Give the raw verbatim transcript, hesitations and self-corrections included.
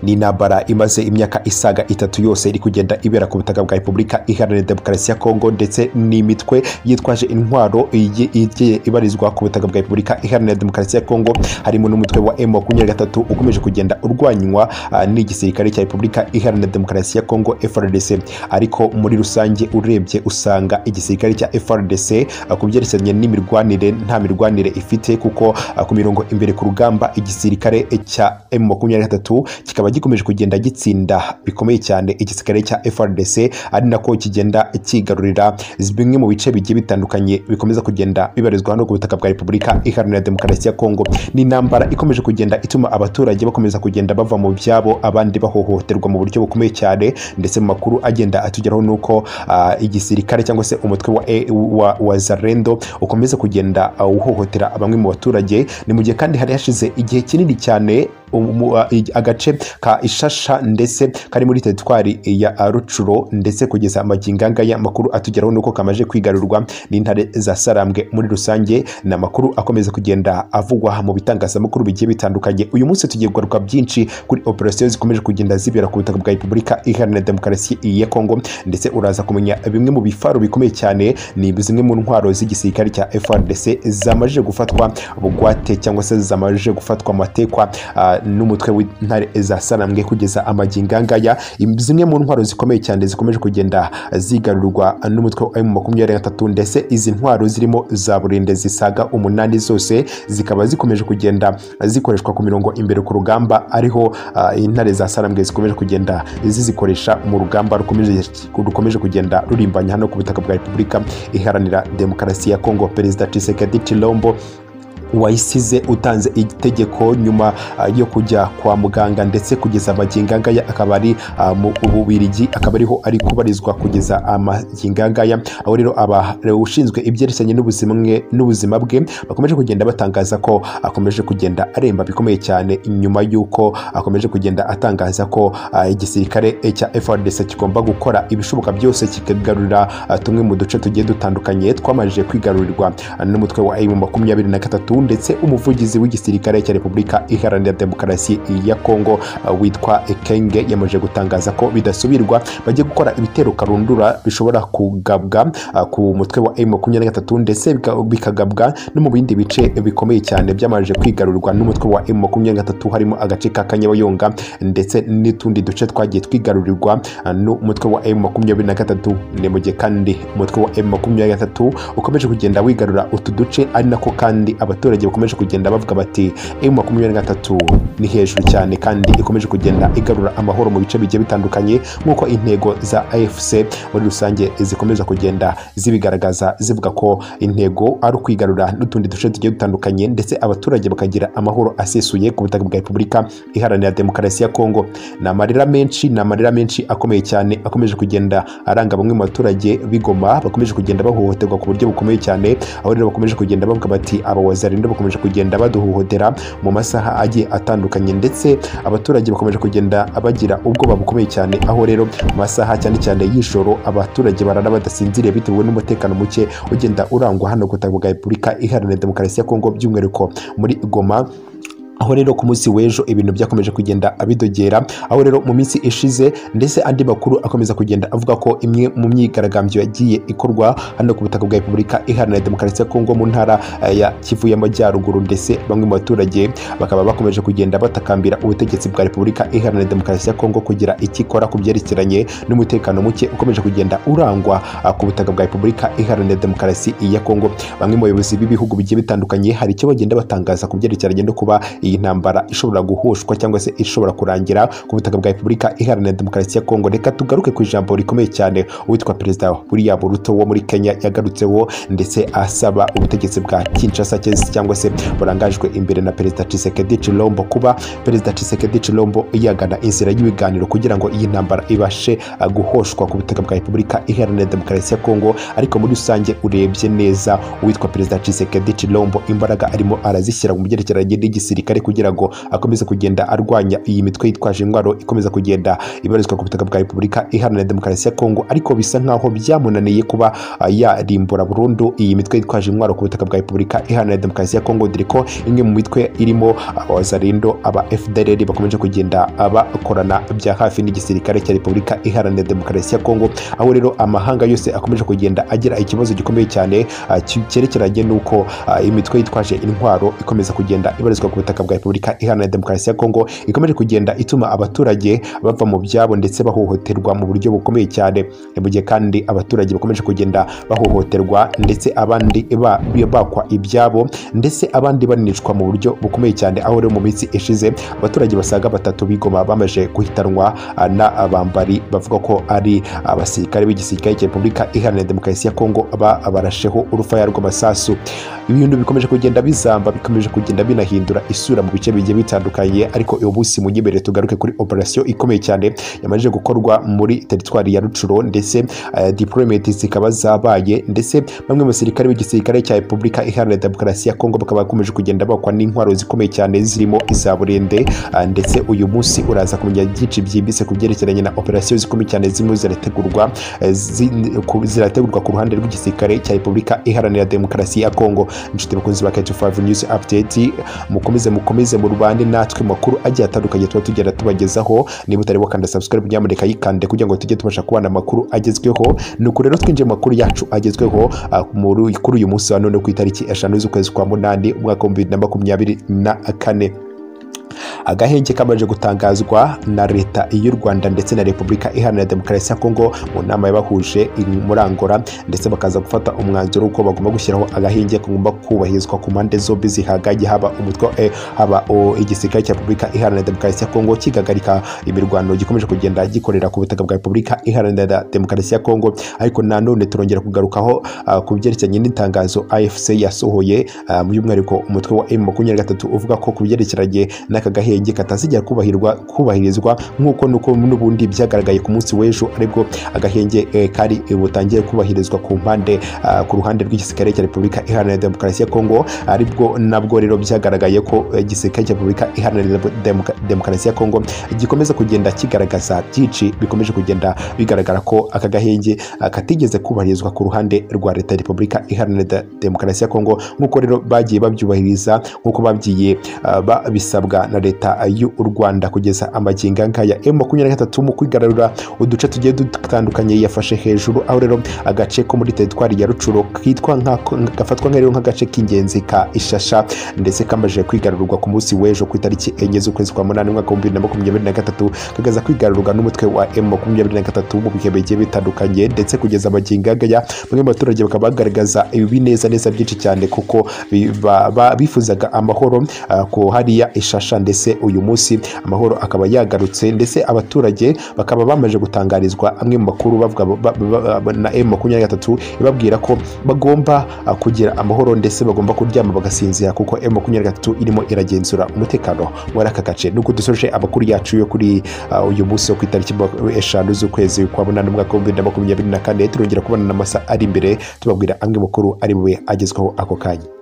ni intambara imaze imyaka isaga itatu yose iri kugenda ibera ku butaka bwa Repubulika Iharanira Demokarasi ya Kongo ndetse n'imitwe yitwaje intwaro igiye ibarizwa ku butaka bwa Repubulika Iharanira Demokarasi ya Kongo, harimo n'umutwe wa M makumyabiri na gatatu ukomeje kugenda urwanywa n'igisirikare cya Repubulika Iharanira Demokarasi ya Kongo F A R D C. Ariko muri rusange urebye usanga igisirikare cya F A R D C ku byerekeranye n'imirwanire nta mirwanire ifite, kuko ku mirongo imbere ku rugamba igisirikare cya M makumyabiri na gatatu kikaba gikomeje kugenda gitsinda bikomeye cyane igisirikare cya F A R D C, ari nako kigenda kigarurira bimwe mu bice bigiye bitandukanye bikomeza kugenda bibarizwa hano ku butaka bwa Repubulika Iharanira Demokarasi ya Kongo. Ni intambara ikomeje kugenda ituma abaturage bakomeza kugenda bava mu byabo, abandi bahohoterwa mu buryo bukomeye cyane, ndetse mu makuru agenda atugeraho nuko uh, igisirikare cyangwa se umutwe wa, e, wa, wa Zarendo ukomeza kugenda uh, uhohotera bamwe mu baturage. Ni mu gihe kandi hari hashize igihe kinini cyane agace ka Ishasha ndetse kari muri teritwari ya Rucuro, ndetse kugeza amaginganga ya makuru atugeraho nuko kamaje kwigarurwa n'intare za Sarambwe. Muri rusange na makuru akomeza kugenda avugwa mu bitangazamakuru bigiye bitandukanye. Uyu munsi tugiye kugaruka byinshi kuri operasiyo zikomeje kugenda zibera ku butaka bwa Repubulika Iharanira Demokarasi ya Kongo, ndetse uraza kumenya bimwe mu bifaro bikomeye cyane, ni zimwe mu ntwaro z'igisirikare cya F A R D C zamaje gufatwa bugwate cyangwa se zamaje gufatwa matekwa uh, n'umutwe w'intare za Sarambwe kugeza amaginganga ya zimwe mu ntwaro zikomeye cyane zikomeje kugenda zigarurwa n'umutwe wa M makumyabiri na gatatu, ndetse izi ntwaro zirimo za burende zisaga umunani zose zikaba zikomeje kugenda zikoreshwa ku mirongo imbere ku rugamba, ariho uh, intare za Sarambwe zikomeje kugenda zizikoresha mu rugamba rukomeje rukomeje kugenda rurimbanya hano ku butaka bwa Repubulika Iharanira Demokarasi ya Kongo. Perezida Tshisekedi Tshilombo wayisize utanze itegeko nyuma uh, yo kujya kwa muganga, ndetse kugeza amaginganga ya akaba ari uh, mu Bubiligi, akaba ariho ari kubarizwa kugeza amaginganga ya. Aho rero aba ushinzwe ibyerekeranye n'ubuzima n'ubuzima bwe bakomeje kugenda batangaza ko akomeje kugenda aremba bikomeye cyane, nyuma yuko akomeje kugenda atangaza ko uh, igisirikare cya F A R D C kigomba gukora ibishoboka byose kikagarurira uh, tumwe mu duce tugiye dutandukanye twamaje kwigarurirwa uh, n'umutwe wa M makumyabiri na gatatu, ndetse umuvugizi w'igisirikare cya Repubulika Iharanira Demokarasi ya Kongo uh, witwa Ekenge yamaje gutangaza ko bidasubirwa bagiye gukora ibitero karundura bishobora kugabwa uh, ku mutwe wa M makumyabiri na gatatu, ndetse bikagabwa no mu bindi bice bikomeye cyane byamaje kwigarurwa n'umutwe wa M makumyabiri na gatatu, harimo agace ka Kanyabayonga ndetse n'utundi duce twagiye twigarurirwa uh, n'umutwe wa M makumyabiri na gatatu. Ni mu gihe kandi umutwe wa M makumyabiri na gatatu ukomeje kugenda wigarura utu duce, ari nako kandi abaturage bakomeje kugenda bavuga bati M makumyabiri na gatatu ni hejuru cyane kandi ikomeje kugenda igarura amahoro mu bice bigiye bitandukanye, nk'uko intego za A F C muri rusange zikomeza kugenda zibigaragaza, zivuga ko intego ari ukwigarura n'utundi duce tugiye dutandukanye, ndetse abaturage bakagira amahoro asesuye ku butaka bwa Repubulika Iharanira Demokarasi ya Kongo. Ni amarira menshi ni amarira menshi akomeye cyane akomeje kugenda aranga bamwe mu baturage b'Igoma bakomeje kugenda bahohoterwa ku buryo bukomeye cyane, aho rero bakomeje kugenda bavuga bati aba Wazalendo bakomeje kugenda baduhohotera mu masaha agiye atandukanye, ndetse abaturage bakomeje kugenda bagira ubwoba bukomeye cyane, aho rero mu masaha cyane cyane y'ijoro abaturage barara badasinziriye bitewe n'umutekano muke ugenda urangwa hano ku butaka bwa Repubulika Iharanira Demokarasi ya Kongo, by'umwihariko muri Goma. Aho rero ku munsi w'ejo ibintu byakomeje kugenda abidogera, aho rero mu minsi ishize ndetse andi makuru akomeza kugenda avuga ko imwe mu myigaragambyo yagiye ikorwa hano ku butaka bwa Repubulika Iharanira Demokarasi ya Kongo mu ntara ya Kivu y'Amajyaruguru, ndetse bamwe mu baturage bakaba bakomeje kugenda batakambira ubutegetsi bwa Repubulika Iharanira Demokarasi ya Kongo kugira ikikora ku byerekeranye n'umutekano muke ukomeje kugenda urangwa ku butaka bwa Repubulika Iharanira Demokarasi ya Kongo. Bamwe mu bayobozi b'ibihugu bigiye bitandukanye hari icyo bagenda batangaza ku byerekeranye no kuba iyi ntambara ishobora guhushwa cyangwa se ishobora kurangira ku butaka bwa Repubulika Iharanira Demokarasi ya Kongo. Reka tugaruke ku ijambo rikomeye cyane uwitwa Perezida William Ruto wo muri Kenya yagarutseho, ndetse asaba ubutegetsi bwa Kinshasa cyangwa se burangajwe imbere na Perezida Tshisekedi Tshilombo kuba Perezida Tshisekedi Tshilombo yagana inzira y'ibiganiro kugira ngo iyi ntambara ibashe guhoshwa ku butaka bwa Repubulika Iharanira Demokarasi ya Kongo. Ariko muri rusange urebye neza uwitwa Perezida Tshisekedi Tshilombo imbaraga arimo arazishyira mu byerekeranye n'igisirikare gisirikare kugira ngo akomeze kugenda arwanya iyi mitwe yitwaje intwaro ikomeza kugenda ibarizwa ku butaka bwa Repubulika Iharanira Demokarasi ya Kongo, ariko bisa nkaho byamunaniye kuba yarimbura burundu iyi mitwe yitwaje intwaro ku butaka bwa Repubulika Iharanira Demokarasi ya Kongo, dore ko imwe mu mitwe irimo abazalendo aba F D L R bakomeje kugenda abakorana bya hafi n'igisirikare cya Repubulika Iharanira Demokarasi ya Kongo, aho rero amahanga yose akomeje kugenda agira ikibazo gikomeye cyane cyerekeranye n'uko imitwe yitwaje intwaro ikomeza kugenda ibarizwa ku butaka bwa Repubulika Iharanira Demokarasi ya Kongo ikomeje kugenda ituma abaturage bava mu byabo ndetse bahohoterwa mu buryo bukomeye cyane, mu gihe kandi abaturage bakomeje kugenda bahohoterwa ndetse abandi bakwa ibyabo ndetse abandi banicwa mu buryo bukomeye cyane, aho rero mu minsi ishize abaturage basaga batatu b'Igoma bamaje guhitanwa n'abambari bavuga ko ari abasirikare b'igisirikare cya Repubulika Iharanira Demokarasi ya Kongo barasheho urufaya rw'amasasu. Ibintu bikomeje kugenda bizamba, bikomeje kugenda binahindura isura mu bice bigiye bitandukanye, ariko uyu munsi munyemerere tugaruke kuri operation ikomeye cyane yamaze gukorwa muri teritwari ya Rucuro, ndetse uh, deployment zikaba zabaye, ndetse bamwe mu basirikare b'igisirikare cya Repubulika Iharanira Demokarasi ya Kongo bakaba bakomeje kugenda bakwa n'intwaro zikomeye cyane zirimo iza burende, uh, ndetse uyu munsi uraza kumenya byinshi byimbitse ku byerekeranye na operation zikomeye cyane zimwe zirategurwa uh, zirategurwa ku ruhande rw'igisirikare cya Repubulika Iharanira Demokarasi ya Kongo. Inshuti bakunzi ba K five News Update, mukomeze mukomeze mu rubande natwe makuru agiye atandukanye tuba tugenda tubagezaho. Niba utari wakanda subscribe nyamuneka yikande kugira ngo tujye tubasha kubana amakuru agezweho. Nuko rero twinjiye makuru yacu agezweho uh, kuri uyu munsi wa none ku itariki eshanu z'ukwezi kwa munani umwaka wa bibiri na makumyabiri na kane. Agahenge kamaje gutangazwa na leta y'u Rwanda ndetse na Repubulika Iharanira Demokarasi ya Kongo mu nama yabahuje muri Angola, ndetse bakaza gufata umwanzuro uko bagomba gushyiraho agahenge kagomba kubahirizwa ku mpande zombi zihagaye, haba umutwe eh, haba igisirikare cya Repubulika Iharanira Demokarasi ya Kongo kigagarika imirwano gikomeje kugenda gikorera ku butaka bwa Repubulika Iharanira Demokarasi ya Kongo. Ariko nanone turongera kugarukaho uh, ku byerekeranye n'itangazo A F C yasohoye uh, mu by'umwihariko umutwe wa M makumyabiri na gatatu uvuga ko ku byerekeranye n'aka gahenge katazigera kubahirwa kubahirizwa nk'uko nuko n'ubundi byagaragaye ku munsi w'ejo, aribwo agahenge eh, kari eh, butangiye kubahirizwa ku mpande uh, ku ruhande rw'igisirikare cya Repubulika Iharanira Demokarasi ya Kongo, aribwo nabwo rero byagaragaye ko igisirikare cya Repubulika Iharanira Demokarasi ya Kongo gikomeza kugenda kigaragaza byinshi bikomeje kugenda bigaragara ko aka gahenge uh, katigeze kubahirizwa ku ruhande rwa leta ya Repubulika Iharanira Demokarasi ya Kongo, nk'uko rero bagiye babyubahiriza nk'uko babyiye uh, babisabwa na leta y'u Rwanda. Kugeza amaginga nkaya M makumyabiri na gatatu mu kwigarurira uduce tugiye dutandukanye yafashe hejuru, aho rero agace ko muri teritwari ya Rucuro kitwa gafatwa nk'aho nk'agace k'ingenzi ka Ishasha, ndetse kamaje kwigarurwa ku munsi w'ejo ku itariki enye z'ukwezi kwa munani umwaka wa bibiri na makumyabiri na gatatu, kagaza kwigarurwa n'umutwe wa M makumyabiri na gatatu mu bihe bigiye bitandukanye, ndetse kugeza amaginga nkaya bamwe mu baturage bakaba bagaragaza ibi neza neza byinshi cyane kuko bifuzaga amahoro uh, ko hariya Ishasha, ndetse uyu munsi amahoro akaba yagarutse, ndetse abaturage bakaba bamaje gutangarizwa amwe mu makuru bavuga na M makumyabiri na gatatu ibabwira ko bagomba uh, kugira amahoro ndetse bagomba kuryama bagasinzira kuko M makumyabiri na gatatu irimo iragenzura umutekano muri aka gace. Nuko dusoje amakuru yacu yo kuri uh, uyu munsi wo ku itariki eshanu z'ukwezi kwa munani umwaka wa bibiri na makumyabiri na kane, turongera kubona n'amasa ari imbere tubabwira amwe makuru ari bube agezweho ako kanya.